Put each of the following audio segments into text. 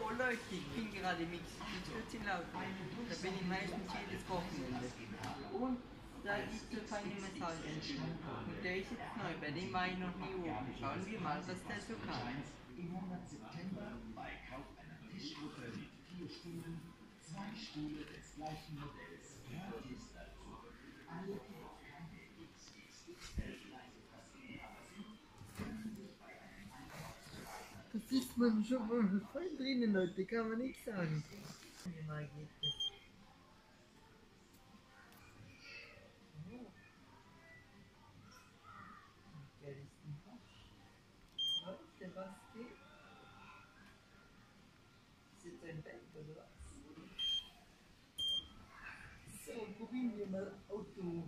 Oh Leute, ich bin gerade im X14 laufen. Da bin ich meistens jedes Wochenende. Und da ist der feine Message. Und der ist jetzt neu, bei dem war ich noch nie oben. Schauen wir mal, was der so kann. Im Monat September bei Kauf einer Tischgruppe mit 4 Stühlen 2 Stühle des gleichen Modells gratis dazu. Alle, die noch keine XXXL-Reisepassen haben, können sich bei einem Einkaufspreis. Das ist man schon mal voll drinnen, Leute, kann man nichts sagen. Wie mal geht das? Der ist ein Pasch. Leute, was geht? Ist jetzt ein Bett oder was? So, probieren wir mal Auto.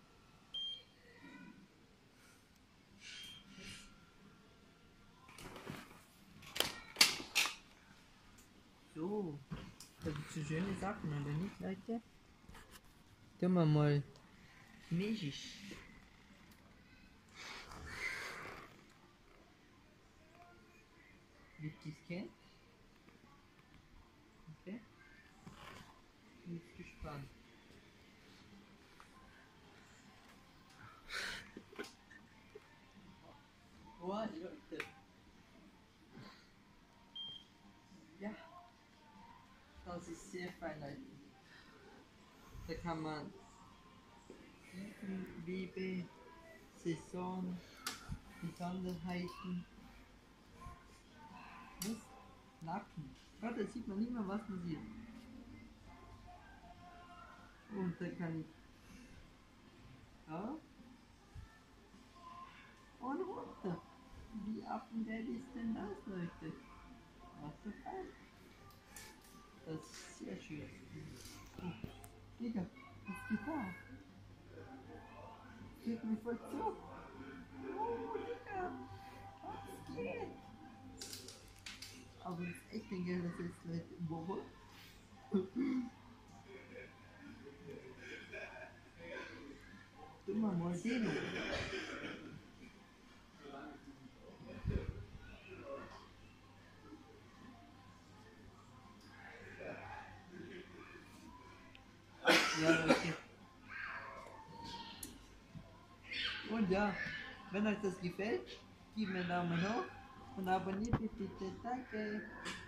So, das sind so schöne Sachen, oder nicht, Leute? Tun wir mal Milch. Wird gescannt? Okay. Bin jetzt gespannt. Oh, Leute. Ja. Das ist sehr fein, Leute. Da kann man Webe, Saison, Besonderheiten. Was? Nacken. Ja, da sieht man nicht mehr, was man sieht. Und da kann ich. Ja. Und runter. Wie affengeil ist denn das, Leute? Was für fein. Das ist sehr schön. Oh, Digga, was geht da? Geht mir voll zu. Oh, Digga, was geht? Aber es ist echt ein geiles Fest, Leute. Bobo. Dummer Moldeno. Ja, Leute. Und ja, wenn euch das gefällt, gebt mir einen Daumen hoch und abonniert mich bitte. Danke.